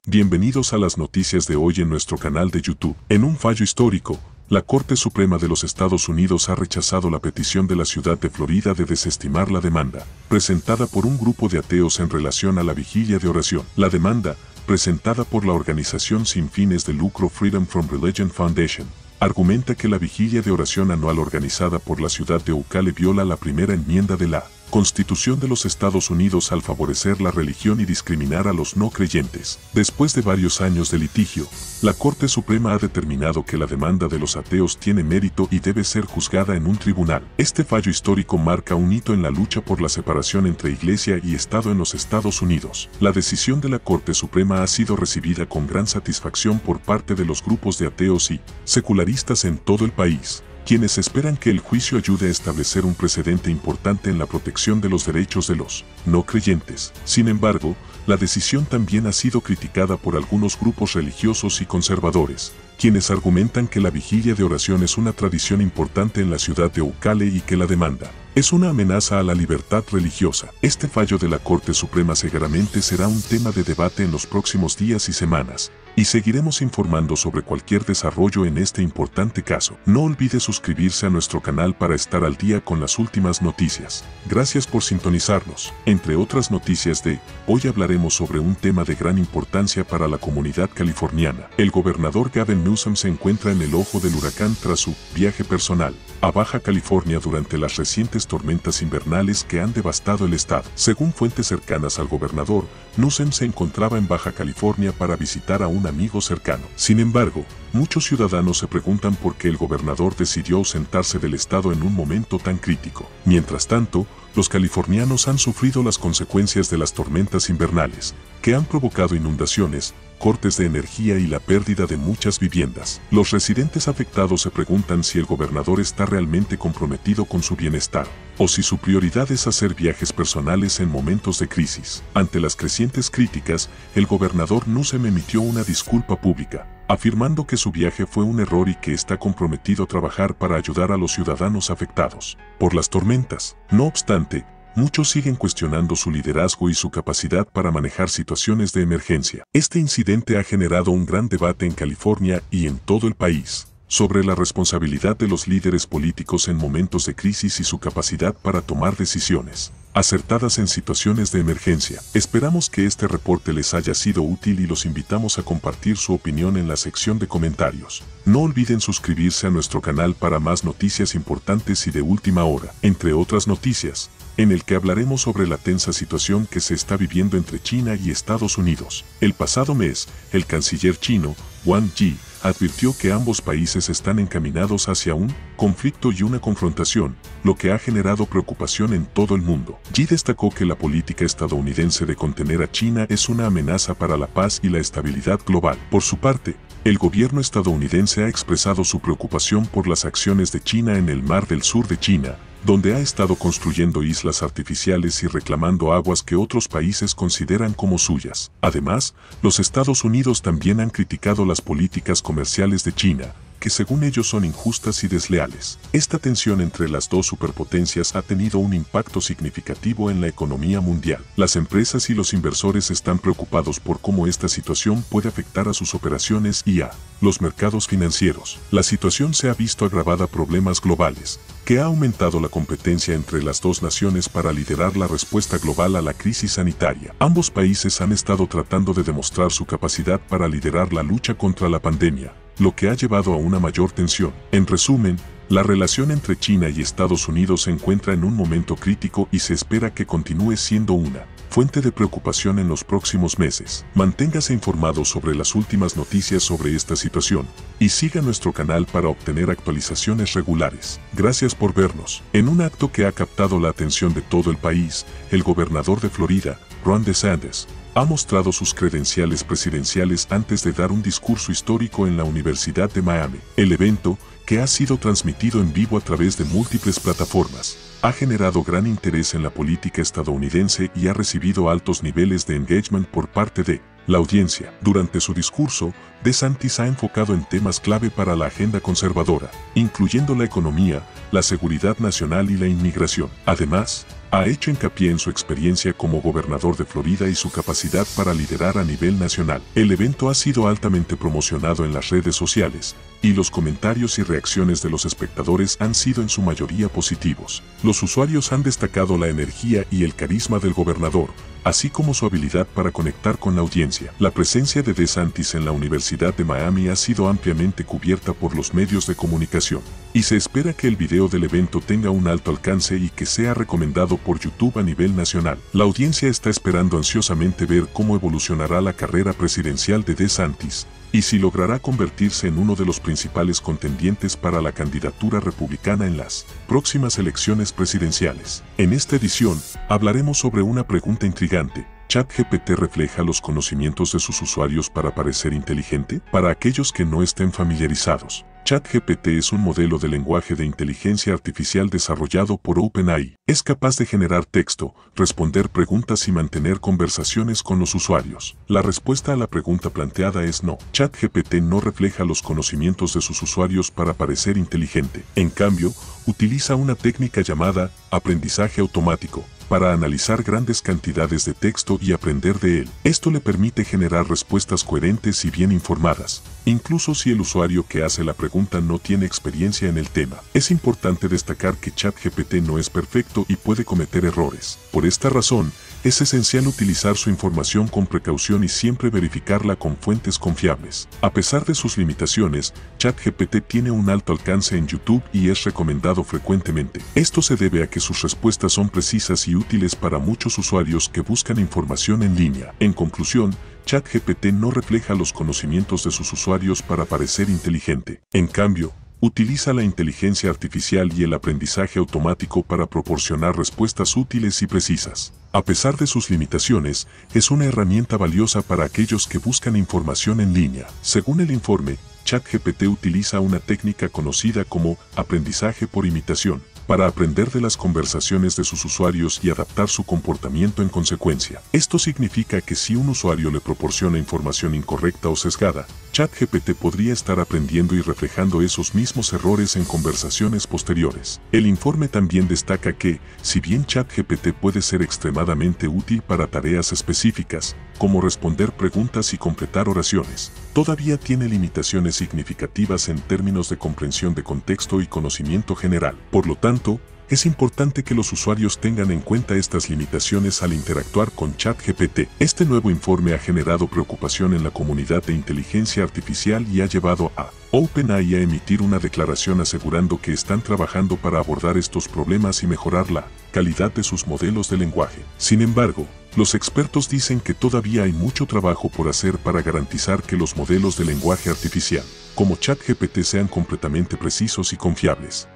Bienvenidos a las noticias de hoy en nuestro canal de YouTube. En un fallo histórico, la Corte Suprema de los Estados Unidos ha rechazado la petición de la ciudad de Florida de desestimar la demanda, presentada por un grupo de ateos en relación a la vigilia de oración. La demanda, presentada por la organización sin fines de lucro Freedom from Religion Foundation, argumenta que la vigilia de oración anual organizada por la ciudad de Ocala viola la primera enmienda de la Constitución de los Estados Unidos al favorecer la religión y discriminar a los no creyentes. Después de varios años de litigio, la Corte Suprema ha determinado que la demanda de los ateos tiene mérito y debe ser juzgada en un tribunal. Este fallo histórico marca un hito en la lucha por la separación entre Iglesia y Estado en los Estados Unidos. La decisión de la Corte Suprema ha sido recibida con gran satisfacción por parte de los grupos de ateos y secularistas en todo el país, quienes esperan que el juicio ayude a establecer un precedente importante en la protección de los derechos de los no creyentes. Sin embargo, la decisión también ha sido criticada por algunos grupos religiosos y conservadores, quienes argumentan que la vigilia de oración es una tradición importante en la ciudad de Ocala y que la demanda es una amenaza a la libertad religiosa. Este fallo de la Corte Suprema seguramente será un tema de debate en los próximos días y semanas, y seguiremos informando sobre cualquier desarrollo en este importante caso. No olvide suscribirse a nuestro canal para estar al día con las últimas noticias. Gracias por sintonizarnos. Entre otras noticias de hoy hablaremos sobre un tema de gran importancia para la comunidad californiana. El gobernador Gavin Newsom se encuentra en el ojo del huracán tras su viaje personal a Baja California durante las recientes tormentas invernales que han devastado el estado. Según fuentes cercanas al gobernador, Newsom se encontraba en Baja California para visitar a un amigo cercano. Sin embargo, muchos ciudadanos se preguntan por qué el gobernador decidió ausentarse del estado en un momento tan crítico. Mientras tanto, los californianos han sufrido las consecuencias de las tormentas invernales, que han provocado inundaciones, cortes de energía y la pérdida de muchas viviendas. Los residentes afectados se preguntan si el gobernador está realmente comprometido con su bienestar, o si su prioridad es hacer viajes personales en momentos de crisis. Ante las crecientes críticas, el gobernador Newsom emitió una disculpa pública, afirmando que su viaje fue un error y que está comprometido a trabajar para ayudar a los ciudadanos afectados por las tormentas. No obstante, muchos siguen cuestionando su liderazgo y su capacidad para manejar situaciones de emergencia. Este incidente ha generado un gran debate en California y en todo el país sobre la responsabilidad de los líderes políticos en momentos de crisis y su capacidad para tomar decisiones acertadas en situaciones de emergencia. Esperamos que este reporte les haya sido útil y los invitamos a compartir su opinión en la sección de comentarios. No olviden suscribirse a nuestro canal para más noticias importantes y de última hora, entre otras noticias, en el que hablaremos sobre la tensa situación que se está viviendo entre China y Estados Unidos. El pasado mes, el canciller chino, Wang Yi, advirtió que ambos países están encaminados hacia un conflicto y una confrontación, lo que ha generado preocupación en todo el mundo. Yi destacó que la política estadounidense de contener a China es una amenaza para la paz y la estabilidad global. Por su parte, el gobierno estadounidense ha expresado su preocupación por las acciones de China en el Mar del Sur de China, donde ha estado construyendo islas artificiales y reclamando aguas que otros países consideran como suyas. Además, los Estados Unidos también han criticado las políticas comerciales de China, que según ellos son injustas y desleales. Esta tensión entre las dos superpotencias ha tenido un impacto significativo en la economía mundial. Las empresas y los inversores están preocupados por cómo esta situación puede afectar a sus operaciones y a los mercados financieros. La situación se ha visto agravada por problemas globales, que ha aumentado la competencia entre las dos naciones para liderar la respuesta global a la crisis sanitaria. Ambos países han estado tratando de demostrar su capacidad para liderar la lucha contra la pandemia, lo que ha llevado a una mayor tensión. En resumen, la relación entre China y Estados Unidos se encuentra en un momento crítico y se espera que continúe siendo una fuente de preocupación en los próximos meses. Manténgase informado sobre las últimas noticias sobre esta situación y siga nuestro canal para obtener actualizaciones regulares. Gracias por vernos. En un acto que ha captado la atención de todo el país, el gobernador de Florida, Ron DeSantis, ha mostrado sus credenciales presidenciales antes de dar un discurso histórico en la Universidad de Miami. El evento, que ha sido transmitido en vivo a través de múltiples plataformas, ha generado gran interés en la política estadounidense y ha recibido altos niveles de engagement por parte de la audiencia. Durante su discurso, DeSantis ha enfocado en temas clave para la agenda conservadora, incluyendo la economía, la seguridad nacional y la inmigración. Además, Ha hecho hincapié en su experiencia como gobernador de Florida y su capacidad para liderar a nivel nacional. El evento ha sido altamente promocionado en las redes sociales, y los comentarios y reacciones de los espectadores han sido en su mayoría positivos. Los usuarios han destacado la energía y el carisma del gobernador, así como su habilidad para conectar con la audiencia. La presencia de DeSantis en la Universidad de Miami ha sido ampliamente cubierta por los medios de comunicación, y se espera que el video del evento tenga un alto alcance y que sea recomendado por YouTube a nivel nacional. La audiencia está esperando ansiosamente ver cómo evolucionará la carrera presidencial de DeSantis, y si logrará convertirse en uno de los principales contendientes para la candidatura republicana en las próximas elecciones presidenciales. En esta edición, hablaremos sobre una pregunta intrigante. ¿ChatGPT refleja los conocimientos de sus usuarios para parecer inteligente? Para aquellos que no estén familiarizados, ChatGPT es un modelo de lenguaje de inteligencia artificial desarrollado por OpenAI. Es capaz de generar texto, responder preguntas y mantener conversaciones con los usuarios. La respuesta a la pregunta planteada es no. ChatGPT no refleja los conocimientos de sus usuarios para parecer inteligente. En cambio, utiliza una técnica llamada aprendizaje automático para analizar grandes cantidades de texto y aprender de él. Esto le permite generar respuestas coherentes y bien informadas, incluso si el usuario que hace la pregunta no tiene experiencia en el tema. Es importante destacar que ChatGPT no es perfecto y puede cometer errores. Por esta razón, es esencial utilizar su información con precaución y siempre verificarla con fuentes confiables. A pesar de sus limitaciones, ChatGPT tiene un alto alcance en YouTube y es recomendado frecuentemente. Esto se debe a que sus respuestas son precisas y útiles para muchos usuarios que buscan información en línea. En conclusión, ChatGPT no refleja los conocimientos de sus usuarios para parecer inteligente. En cambio, utiliza la inteligencia artificial y el aprendizaje automático para proporcionar respuestas útiles y precisas. A pesar de sus limitaciones, es una herramienta valiosa para aquellos que buscan información en línea. Según el informe, ChatGPT utiliza una técnica conocida como aprendizaje por imitación para aprender de las conversaciones de sus usuarios y adaptar su comportamiento en consecuencia. Esto significa que si un usuario le proporciona información incorrecta o sesgada, ChatGPT podría estar aprendiendo y reflejando esos mismos errores en conversaciones posteriores. El informe también destaca que, si bien ChatGPT puede ser extremadamente útil para tareas específicas, como responder preguntas y completar oraciones, todavía tiene limitaciones significativas en términos de comprensión de contexto y conocimiento general. Por lo tanto, es importante que los usuarios tengan en cuenta estas limitaciones al interactuar con ChatGPT. Este nuevo informe ha generado preocupación en la comunidad de inteligencia artificial y ha llevado a OpenAI a emitir una declaración asegurando que están trabajando para abordar estos problemas y mejorar la calidad de sus modelos de lenguaje. Sin embargo, los expertos dicen que todavía hay mucho trabajo por hacer para garantizar que los modelos de lenguaje artificial, como ChatGPT, sean completamente precisos y confiables.